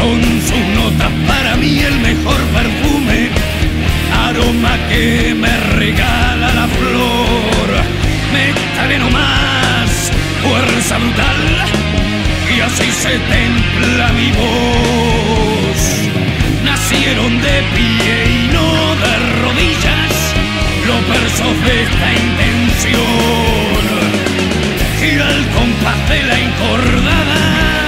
Son sus notas para mí el mejor perfume, aroma que me regala la flor. Métale nomás fuerza brutal y así se templa mi voz. Nacieron de pie y no de rodillas los versos de esta intención. Y al compás de la encordada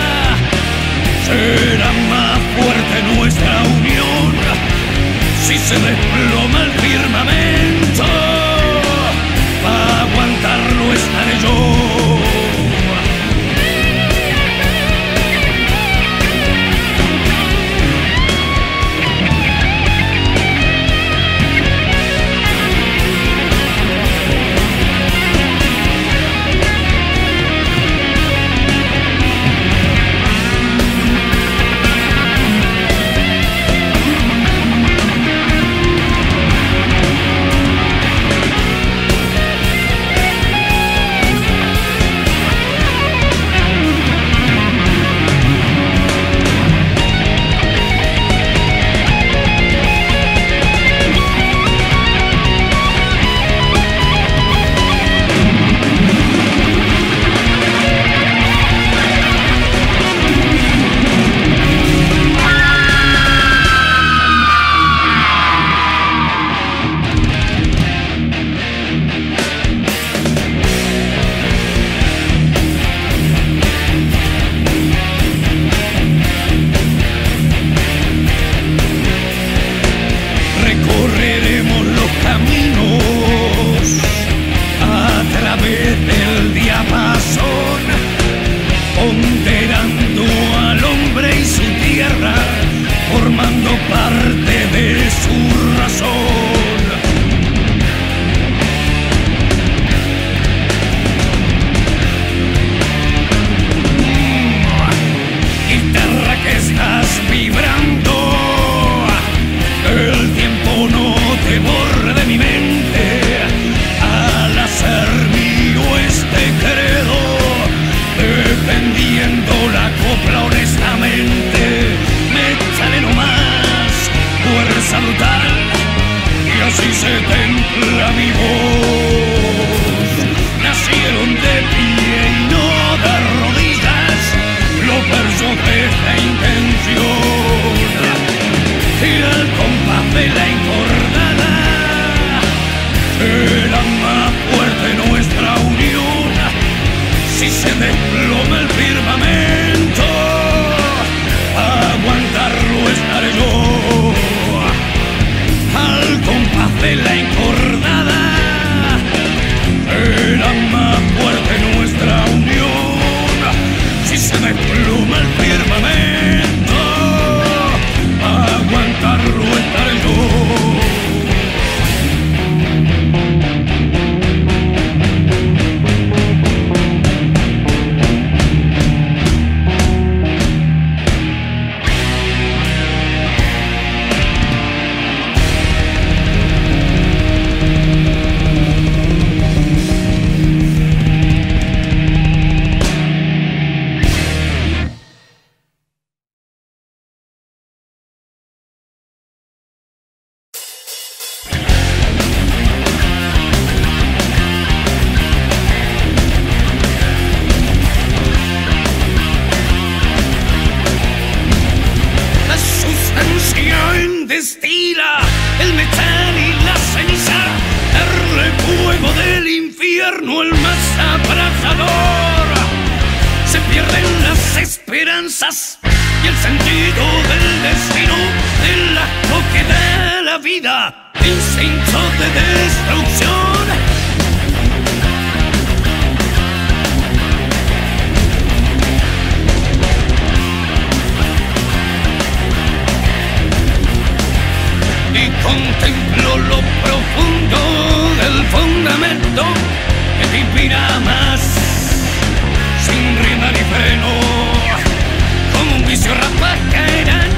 será más fuerte nuestra unión. Si se desploma el firmamento, para aguantarlo estaré yo. Destila el metal y la ceniza, darle fuego del infierno el más abrasador. Se pierden las esperanzas y el sentido del destino, del asco que da la vida, instinto de destrucción. Y contemplo lo profundo del fundamento que te inspira más, sin rima ni freno, como un vicio rapaz caerán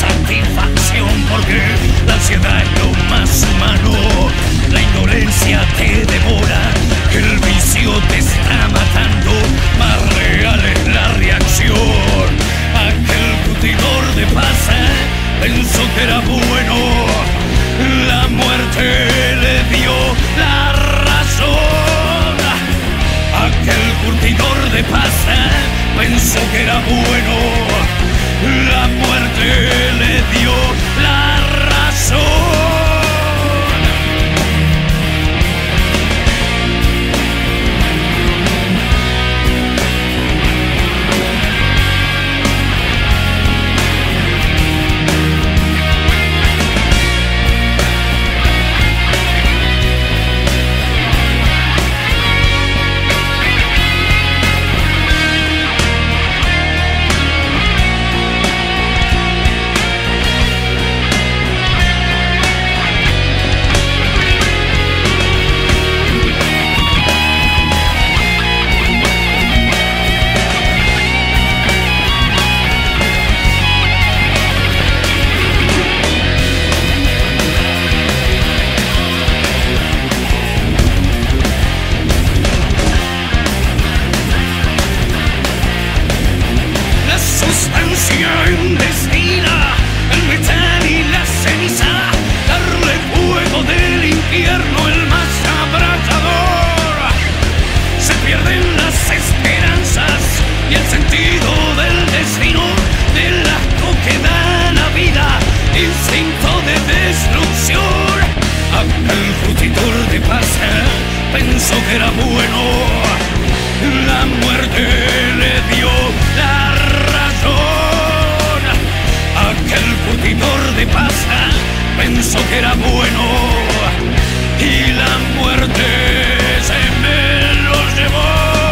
satisfacción, porque la ansiedad es lo más humano. La indolencia te devora, el vicio te está matando, más real es la reacción. Aquel curtidor de pasa pensó que era bueno, la muerte le dio la razón. Aquel curtidor de pasa pensó que era bueno, la muerte le dio la razón. Pensó que era bueno, la muerte le dio la razón. Aquel curtidor de pasa pensó que era bueno y la muerte se me lo llevó.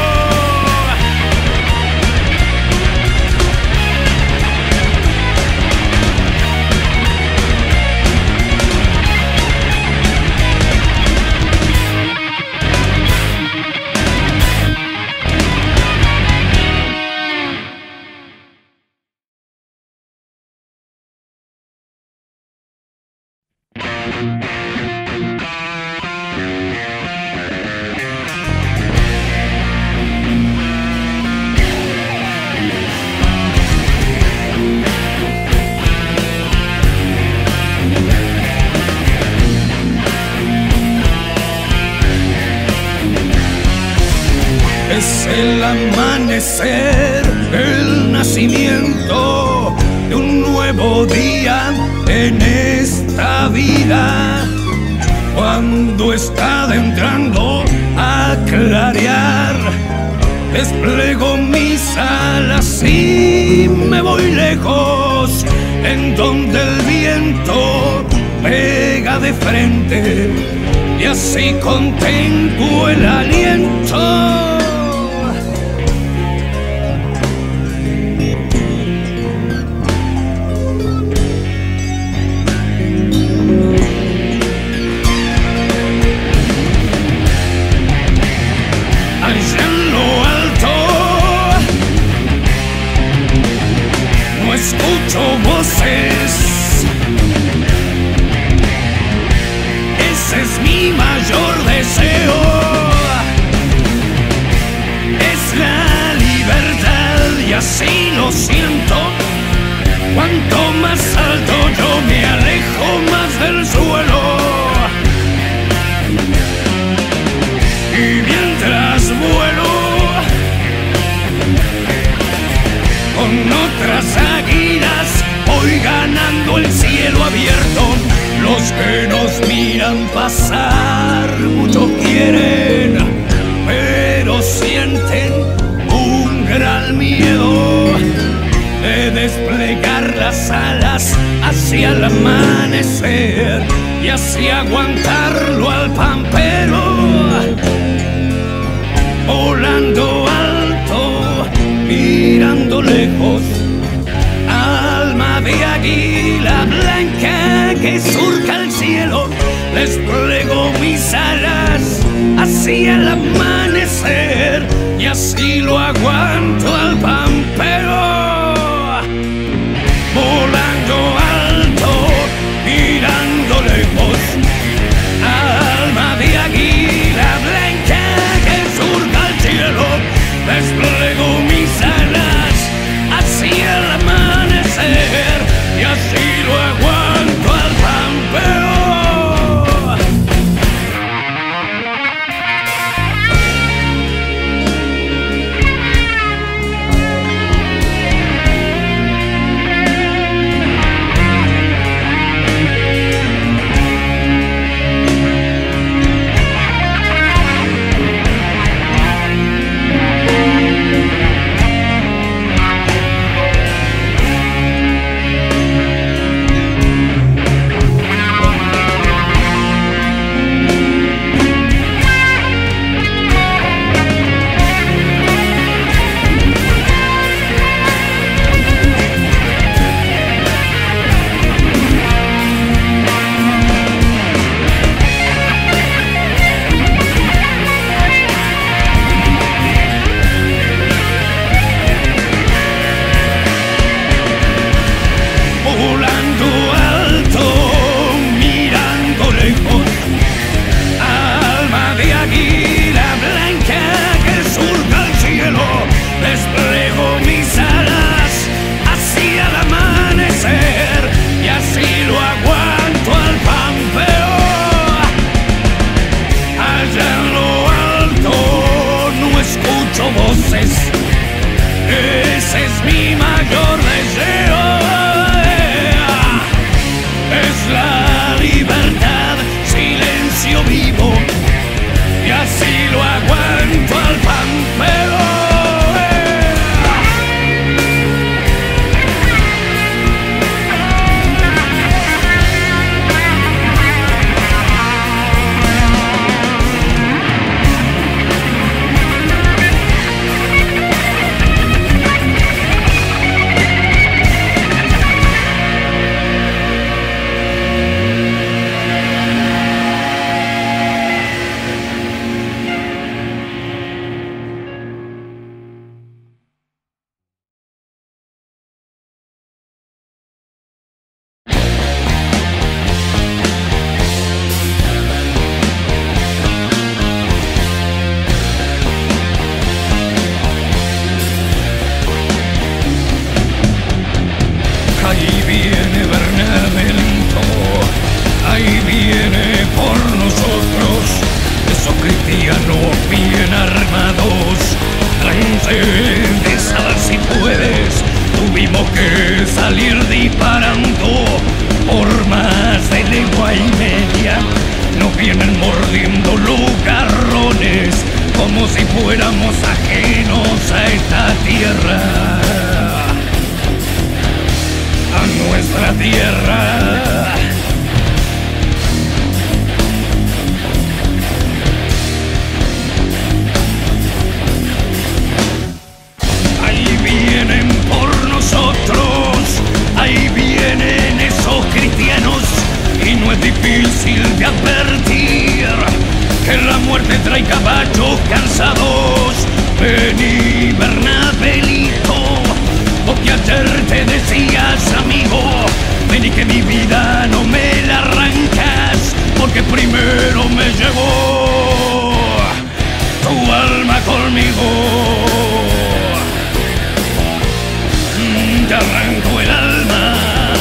Es el amanecer, el nacimiento de un nuevo día en esta vida. Cuando está adentrando a clarear, despliego mis alas y me voy lejos, en donde el viento pega de frente y así contengo el aliento. Escucho voces, ese es mi mayor deseo, es la libertad y así lo siento. Cuanto más alto yo me alejo más del suelo, y mientras vuelo con otras águilas voy ganando el cielo abierto. Los que nos miran pasar mucho quieren, pero sienten un gran miedo de desplegar las alas hacia el amanecer y así aguantarlo al pampero, volando alto, mirando lejos, alma de águila blanca que surca el cielo. Despliego mis alas hacia el amanecer y así lo aguanto al pampero, volando y así lo aguanto al pampeo. Ese es mi mayor deseo, es la libertad, silencio vivo, y así lo aguanto al pampeo. Ahí viene Bernabelito, ahí viene por nosotros, esos cristianos bien armados, tráense de saber si puedes, tuvimos que salir disparando, por más de legua y media, nos vienen mordiendo los garrones, como si fuéramos ajenos a esta tierra. A nuestra tierra. Ahí vienen por nosotros, ahí vienen esos cristianos, y no es difícil de advertir que la muerte trae caballos cansados. Vení, Bernabelito, vos que ayer te decías amigo, vení que mi vida no me la arrancas, porque primero me llevó tu alma conmigo. Te arranco el alma.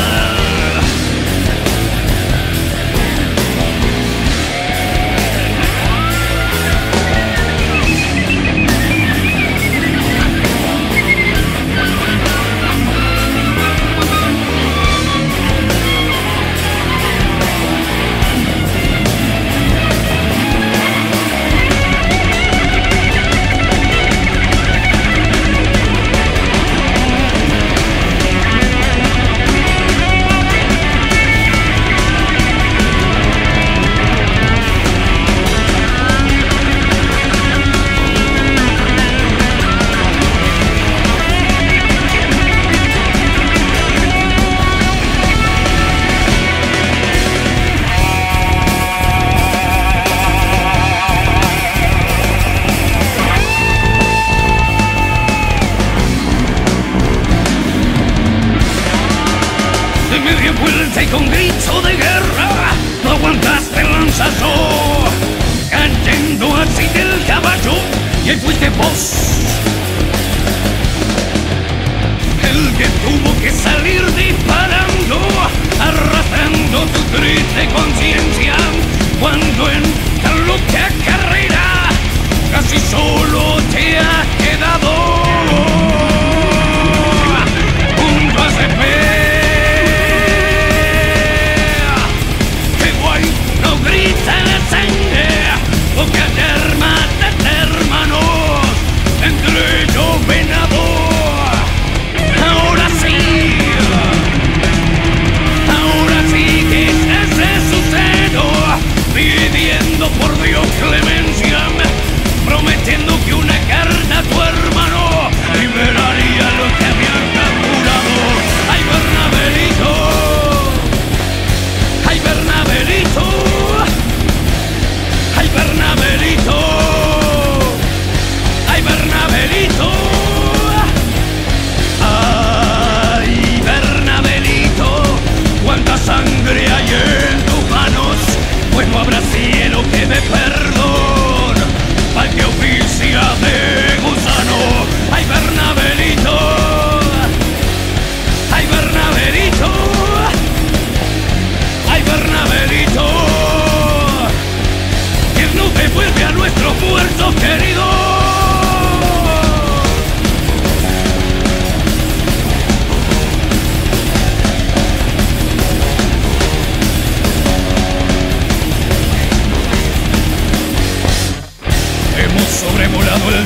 fuerte y con grito de guerra, no aguantaste el lanzazo, cayendo así del caballo, y ahí fuiste vos el que tuvo que salir disparando.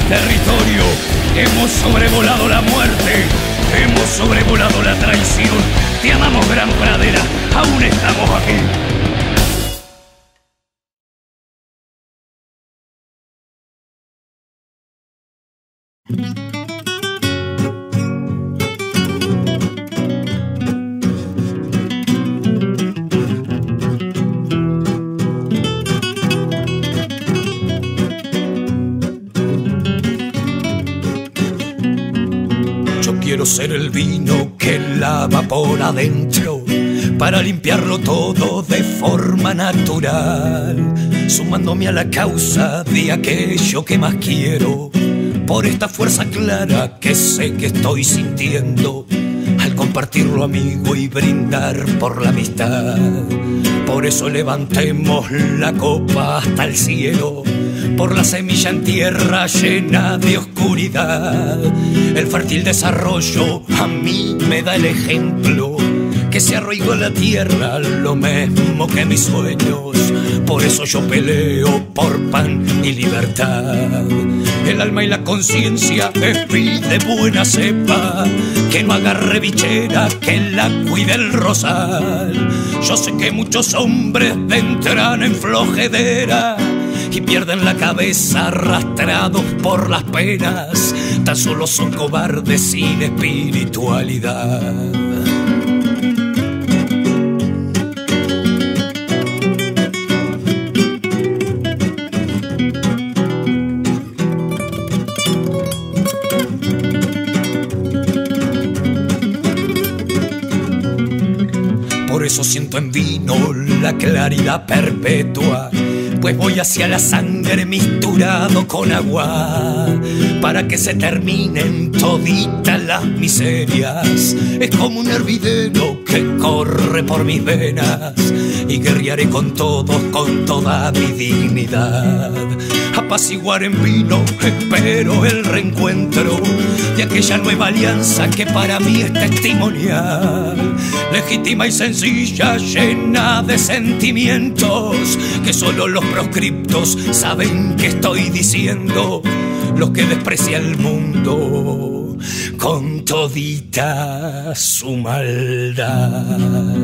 territorio, hemos sobrevolado la muerte, hemos sobrevolado la traición. Te amamos, Gran Pradera, aún estamos aquí. Quiero ser el vino que lava por adentro para limpiarlo todo de forma natural, sumándome a la causa de aquello que más quiero, por esta fuerza clara que sé que estoy sintiendo al compartirlo, amigo, y brindar por la amistad. Por eso levantemos la copa hasta el cielo, por la semilla en tierra llena de oscuridad. El fértil desarrollo a mí me da el ejemplo que se arraigó en la tierra lo mismo que mis sueños. Por eso yo peleo por pan y libertad. El alma y la conciencia me pide buena cepa, que no agarre bichera, que la cuide el rosal. Yo sé que muchos hombres entran en flojedera y pierden la cabeza arrastrados por las penas. Tan solo son cobardes sin espiritualidad. Por eso siento en vino la claridad perpetua, pues voy hacia la sangre misturado con agua, para que se terminen toditas las miserias. Es como un hervidero que corre por mis venas, y guerrearé con todos, con toda mi dignidad. Apaciguar en vino, espero el reencuentro de aquella nueva alianza que para mí es testimonial, legítima y sencilla, llena de sentimientos que solo los proscriptos saben que estoy diciendo. Los que desprecia el mundo con todita su maldad.